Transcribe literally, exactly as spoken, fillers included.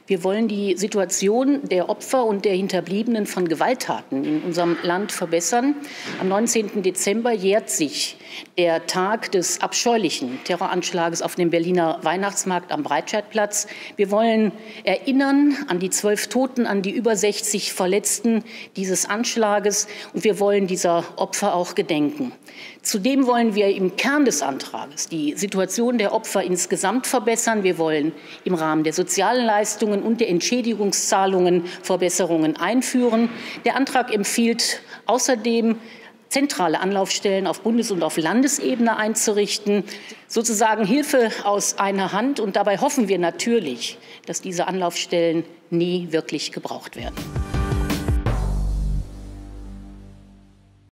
Wir wollen die Situation der Opfer und der Hinterbliebenen von Gewalttaten in unserem Land verbessern. Am neunzehnten Dezember jährt sich der Tag des abscheulichen Terroranschlages auf dem Berliner Weihnachtsmarkt am Breitscheidplatz. Wir wollen erinnern an die zwölf Toten, an die über sechzig Verletzten dieses Anschlages, und wir wollen dieser Opfer auch gedenken. Zudem wollen wir im Kern des Antrags die Situation der Opfer insgesamt verbessern. Wir wollen im Rahmen der sozialen Leistungen und der Entschädigungszahlungen Verbesserungen einführen. Der Antrag empfiehlt außerdem, zentrale Anlaufstellen auf Bundes- und auf Landesebene einzurichten, sozusagen Hilfe aus einer Hand. Und dabei hoffen wir natürlich, dass diese Anlaufstellen nie wirklich gebraucht werden.